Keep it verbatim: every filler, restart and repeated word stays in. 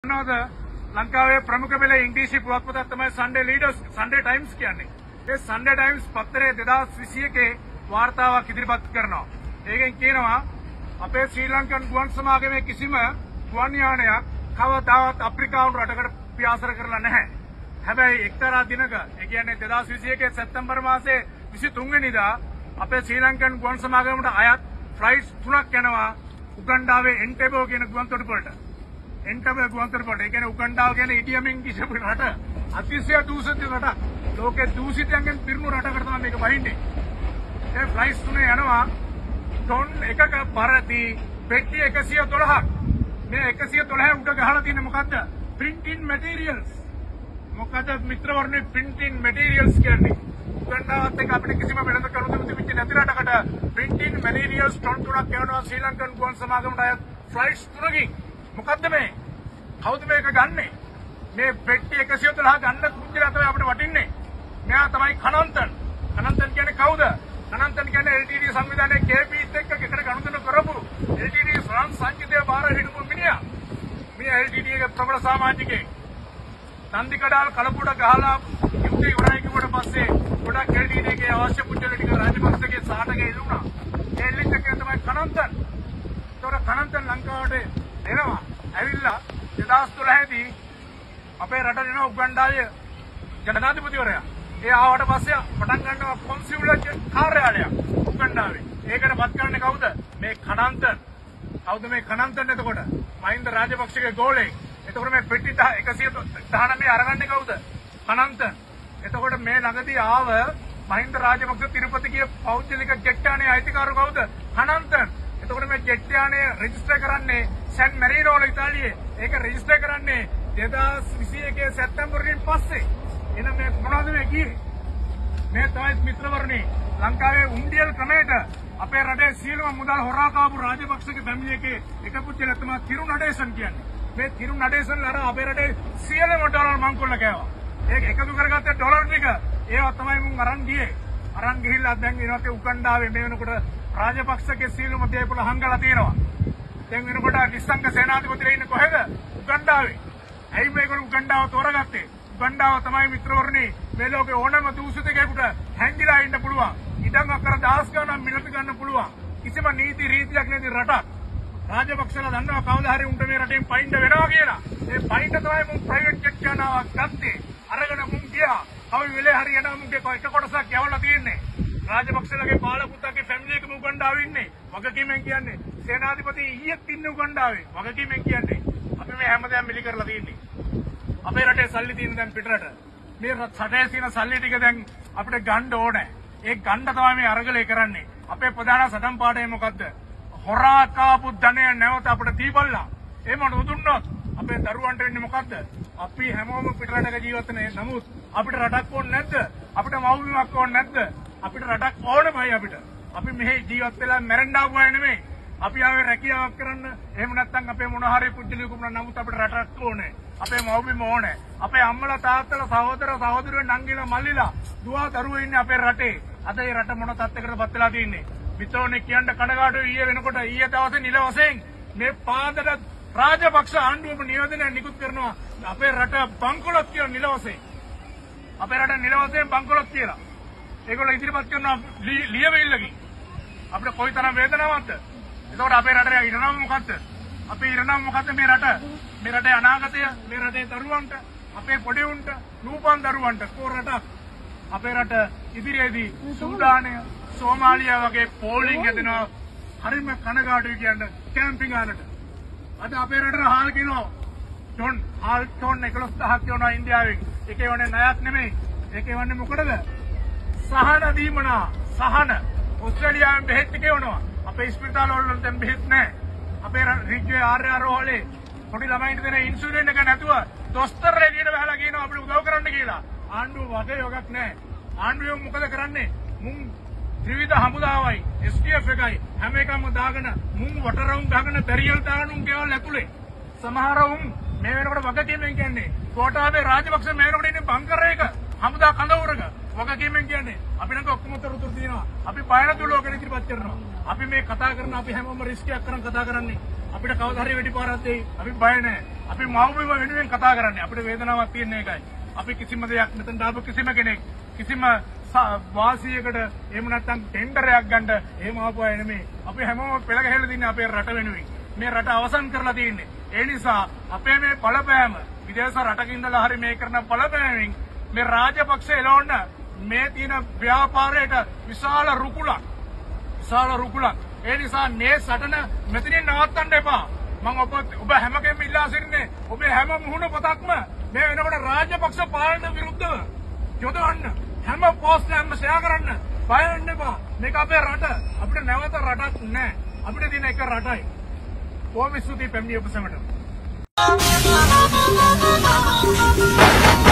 ලංකාවේ ප්‍රමුඛ පෙළ ඉංග්‍රීසි පුවත්පතක් තමයි සන්ඩේ ලීඩර්ස් සන්ඩේ ටයිම්ස් කියන්නේ. ඒ සන්ඩේ ටයිම්ස් පත්තරේ දෙදාස් විසියකේ වාර්තාවක් ඉදිරිපත් කරනවා. ඒකෙන් කියනවා අපේ ශ්‍රී ලංකන් ගුවන් සමාගමේ කිසිම ගුවන් යානයක් කවදාවත් අප්‍රිකානු රටකට පියාසර කරලා නැහැ. හැබැයි එක්තරා දිනක ඒ කියන්නේ දෙදාස් විසියකේ සැප්තැම්බර් මාසයේ විසිතුන් වෙනිදා අපේ ශ්‍රී ලංකන් ගුවන් සමාගමට අයත් ෆ්ලයිට්ස් තුනක් යනවා උගන්ඩාවේ එන්ටෙබෝ කියන ගුවන් තොටුපළට. එන්ටෙබෝ ගුවන් තොටුපළට. ඒ කියන්නේ උගන්ඩාව කියන්නේ ඉඩියමින් කිසිම රට අතිශය දූෂිත රටක්. ලෝකේ දූෂිතයන්ගෙන් පිරුණු රටකට තමයි මේක වහින්නේ. ඒ ෆ්ලයිට්ස් තුනේ යනවා ටොන් එකක පරති පෙට්ටි එකසිය දොළහක්. මේ එකසිය දොළහ උඩ ගහලා තියෙන්නේ මොකද්ද? printing materials. මොකද මිත්‍රවරුනි printing materials කියන්නේ උගන්ඩාවත් එක්ක අපිට කිසිම වෙනසක් කරුණු තිබෙච්ච නැති රටකට printing materials ටොන් තුනක් යනවා ශ්‍රී ලංකන් ගුවන් සමාගමට අයත් ෆ්ලයිට්ස් තුනකින්. මොකද්ද මේ? කවුද මේක ගන්නෙ? මේ පෙට්ටි එකසිය දොළහ ගන්න කුච්චිලා තමයි අපිට වටින්නේ. මෙයා තමයි කනන්තන්. කනන්තන් කියන්නේ කවුද? කනන්තන් කියන්නේ එල් ටී ඩී සංවිධානයේ කේ පීත් එක්ක එකට ගනුදෙනු කරපු එල් ටී ඩී ෆ්‍රාන්ස් සංචිතය බාර හිටපු මිනිහා. මේ එල් ටී ඩී එකේ ප්‍රබල සමාජිකයෙක්. තන්දිකඩාල් කලපුඩ ගහලා යුද්ධය ඉවරයි කිව්වට පස්සේ ගොඩක් එල් ටී ඩී එකේ අවශ්‍ය පුජ්‍යල ටික රාජපක්ෂගේ සාටක එල්ලුණා. ඒ එල්ලිච්ච කෙනා තමයි කනන්තන්. ඒතකොට කනන්තන් ලංකාවට එනවා. ඇවිල්ලා දෙදාස් දොළහ දී අපේ රටට එන උගන්ඩාවේ ජනාධිපතිවරයා. ඒ ආවට පස්සේ පටන් ගන්නවා කොන්සියුලර් කාර්යාලයක් උගන්ඩාවේ. ඒකට පත් කරන්නේ කවුද? මේ කනන්තන්. කවුද මේ කනන්තන් එතකොට? මහින්ද රාජපක්ෂගේ ගෝලෙක්. එතකොට මේ පෙට්ටි එකසිය දහනවය අරගන්නේ කවුද? කනන්තන්. එතකොට මේ ළඟදී ආව මහින්ද රාජපක්ෂ තිරුපති ගිය පෞද්ගලික ජෙට් යානයේ අයිතිකාරය කවුද? කනන්තන්. එතකොට මේ ජෙට් යානය රෙජිස්ටර් කරන්නේ සැන් මැරිනෝ වල ඉතාලියේ. ඒක රෙජිස්ටර් කරන්නේ දෙදාස් විසියකේ සැප්තැම්බර්ගෙන් පස්සේ. එහෙනම් මේ මොනවද මේ කියේ? මේ තමයි මිත්‍රවරුනි ලංකාවේ උන්ඩියල් ක්‍රමයට අපේ රටේ සියලුම මුදල් හොරා කාපු රාජපක්ෂගේ ෆැමිලි එකේ එක පුච්චල තමයි තිරු නඩේසන් කියන්නේ. මේ තිරු නඩේසන් අර අපේ රටේ සියලුම ඩොලර් මංකොල්ල කෑවා. ඒක එකතු කරගත්ත ඩොලර් ටික ඒවා තමයි මුන් අරන් ගියේ. අරන් ගිහිල්ලා දැන් ඉනොත් උගන්ඩාවේ මේ වෙනකොට රාජපක්ෂගේ සියලුම දේපොළ හංගලා තියෙනවා. දැන් වෙනකොට නිස්සංග සේනාධිපතිලා ඉන්නේ කොහෙද? උගන්ඩාවේ. ඇයි මේගොල්ලෝ උගන්ඩාව තෝරගත්තේ? උගන්ඩාව තමයි මිත්‍රවරුනි මේ ලෝකේ ඕනම දූෂිතයෙකුට හැංගිලා ඉන්න පුළුවන්. ඉඩම් අක්කර දහස් ගණන් මිලට ගන්න පුළුවන්. කිසිම නීති රීතියක් නැති රටක්. රාජපක්ෂලා දන්නවා කවදා හරි උන්ට මේ රටෙන් පයින්න වෙනවා කියලා. මේ පයින්න තමයි මුන් ප්‍රයිවට් ජෙට් යනාවක් ගත්තේ. අරගෙන මුන් ගියා. කවි වෙලේ හරි යනවා මුන්ගේ එක කොටසක් යවලා තියෙන්නේ. රාජපක්ෂලගේ බාල පුතාගේ ෆැමිලි එකම උගන්ඩාවේ ඉන්නේ. වගකීමෙන් කියන්නේ සේනාධිපති ඊයේත් ඉන්නේ උගන්ඩාවේ. වගකීමෙන් කියන්නේ අපි මේ හැමදේම මිලි කරලා තියෙන්නේ. අපේ රටේ සල්ලි තියෙන දැන් පිටරට. මේ රටේ තියෙන සල්ලි ටික දැන් අපිට ගන්න ඕනේ. ඒ ගන්න තමයි මේ අරගලේ කරන්නේ. අපේ ප්‍රධාන සටන් පාඩේ මොකද්ද? හොරා කාපු ධනය නැවත අපිට දීපල්ලා. එහෙම නොදුන්නොත් අපේ දරුවන්ට වෙන්නේ මොකද්ද? අපි හැමෝම පිටරටක ජීවත් වෙන නමුත් අපිට රටක් ඕනේ නැද්ද? අපිට මව්බිමක් ඕනේ නැද්ද? අපිට රටක් ඕනමයි අපිට. අපි මෙහි ජීවත් වෙලා මැරෙන්න ආව අය නෙමෙයි. අපි ආවේ රැකියාවක් කරන්න. එහෙම නැත්නම් අපේ මොන හරි පුජ්‍යලිය කුමන නමුත් අපිට රටක් ඕනේ. අපේ මව්බිම ඕනේ. අපේ අම්මලා තාත්තලා සහෝදර සහෝදරියෝ නංගිලා මල්ලිලා දුව දරුවෝ ඉන්නේ අපේ රටේ. අද ඒ රට මොන තත්ත්වයකටපත් වෙලා තියෙන්නේ? මිත්‍රෝනේ කියන්න කනගාටුයි ඊයේ වෙනකොට ඊයේ දවසේ නිල වශයෙන් මේ පාදට රාජපක්ෂ ආණ්ඩුවම නිවේදනයක් නිකුත් කරනවා අපේ රට බංකොලොත් කියන නිල වශයෙන්. අපේ රට නිල වශයෙන් බංකොලොත් කියලා. ඒගොල්ලෝ ඉදිරිපත් කරනවා ලියවිල්ලකින්. අපිට කොයිතරම් වේදනාවක්ද? එතකොට අපේ රටේ ඉරණම මොකද්ද? අපේ ඉරණම මොකද්ද මේ රට? මේ රටේ අනාගතය, මේ රටේ දරුවන්ට, අපේ පොඩි උන්ට, නූපන් දරුවන්ට කෝ රටක්. අපේ රට ඉදිරියේදී සූඩානය, සෝමාලියා වගේ පෝලිං හැදෙනවා. හරිම කනගාටුයි කියන්නේ කැම්පින් ආනට. අද අපේ රටේ හාල් කිනෝ ටොන් හාල් ටොන් එකොළොස් දහසක් කියනවා ඉන්දියාවෙන්. ඒකේ වනේ ණයක් නෙමෙයි. ඒකේ වනේ මොකටද? සහන දීමනා සහන. ඕස්ට්‍රේලියාවෙන් බෙහෙත් ගෙවනවා. අපේ ස්පිරිතාල වල දැන් බෙහෙත් නැහැ. අපේ රිජ්වේ ආර් ආර් වලේ පොඩි ළමයින්ට දෙන ඉන්සුලින් එක නැතුව දොස්තරලා එළියට බහලා කියනවා අපිට උදව් කරන්න කියලා. ආණ්ඩුව වගේ යොගක් නැහැ. ආණ්ඩුව මොකද කරන්නේ? මුන් ත්‍රිවිධ හමුදාවයි එස් ටී එෆ් එකයි හැම එකම දාගෙන මුන් වටරවුම් ගහගෙන බැරියල් දාගෙන උන් ගෙවල් ඇතුලේ. සමහර උන් මේ වෙනකොට වගකීමෙන් කියන්නේ කොටාවේ රාජපක්ෂ මේ වෙනකොට ඉන්නේ බංකර් එක හමුදා කඳවුරක. වගකීමෙන් කියන්නේ අපි ළඟ ඔක්කොම තොරතුරු තියෙනවා. අපි බය නැතුව ලෝකෙට ඉදිරිපත් කරනවා. අපි මේ කතා කරන අපි හැමෝම රිස්ක් එකක් කරන් කතා කරන්නේ. අපිට කවදා හරි වෙඩි පාරක් දෙයි. අපි බය නැහැ. අපි මව්බිම වෙනුවෙන් කතා කරන්නේ. අපිට වේදනාවක් තියෙන එකයි. අපි කිසිම දෙයක් මෙතන දාපු කිසිම කෙනෙක් කිසිම වාසියකට එහෙම නැත්නම් ටෙන්ඩරයක් ගන්න එහෙම ආපු අය නෙමෙයි. අපි හැමෝම පෙළ ගැහෙලා තින්නේ අපේ රට වෙනුවෙන්. මේ රට අවසන් කරලා තියෙන්නේ. ඒ නිසා අපේ මේ බලපෑම විදේශ රටක ඉඳලා හරි මේ කරන බලපෑමෙන් මේ රාජපක්ෂ එළවන්න මේ තියෙන ව්‍යාපාරයට විශාල රුකුලක් විශාල රුකුලක්. ඒ නිසා මේ සටන මෙතනින් නවත්තන්න එපා. මම ඔබ ඔබ හැම කෙනෙක්ම ඉල්ලා සිටින්නේ ඔබේ හැම මුහුණ පොතක්ම මේ වෙනකොට රාජපක්ෂ පාලන විරුද්ධව යොදවන්න. හැම පෝස්ට් එකක්ම ෂෙයා කරන්න. බය වෙන්න එපා. මේක අපේ රට. අපිට නැවත රටක් නැහැ. අපිට තියෙන එක රටයි. කොහොම ස්තුතියි පැමිණි ඔබ සැමට.